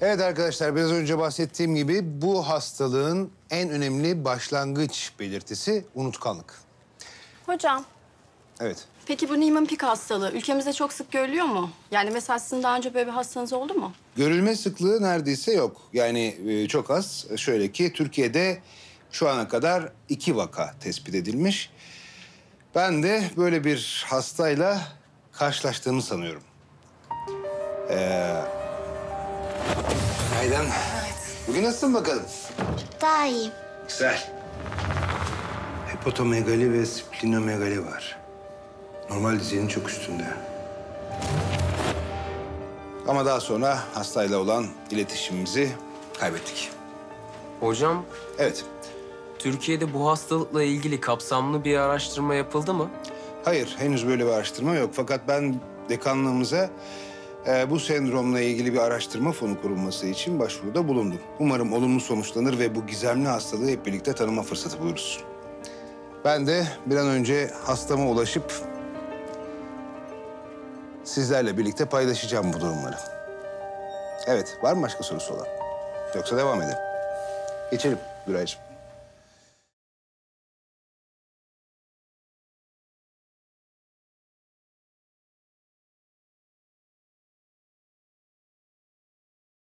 Evet arkadaşlar, biraz önce bahsettiğim gibi bu hastalığın en önemli başlangıç belirtisi unutkanlık. Hocam, Evet. peki bu Niemann-Pick hastalığı ülkemizde çok sık görülüyor mu? Yani mesela sizin daha önce böyle bir hastanız oldu mu? Görülme sıklığı neredeyse yok. Yani çok az. Şöyle ki Türkiye'de şu ana kadar 2 vaka tespit edilmiş. Ben de böyle bir hastayla karşılaştığımı sanıyorum. Günaydın. Bugün nasılsın bakalım? Daha iyiyim. Güzel. Hepatomegali ve splenomegali var. Normal düzeyin çok üstünde. Ama daha sonra hastayla olan iletişimimizi kaybettik. Hocam, Evet. Türkiye'de bu hastalıkla ilgili kapsamlı bir araştırma yapıldı mı? Hayır, henüz böyle bir araştırma yok. Fakat ben dekanlığımıza bu sendromla ilgili bir araştırma fonu kurulması için başvuruda bulundum. Umarım olumlu sonuçlanır ve bu gizemli hastalığı hep birlikte tanıma fırsatı buluruz. Ben de bir an önce hastama ulaşıp sizlerle birlikte paylaşacağım bu durumları. Evet, var mı başka sorusu olan? Yoksa devam edelim. Geçelim Güraycığım.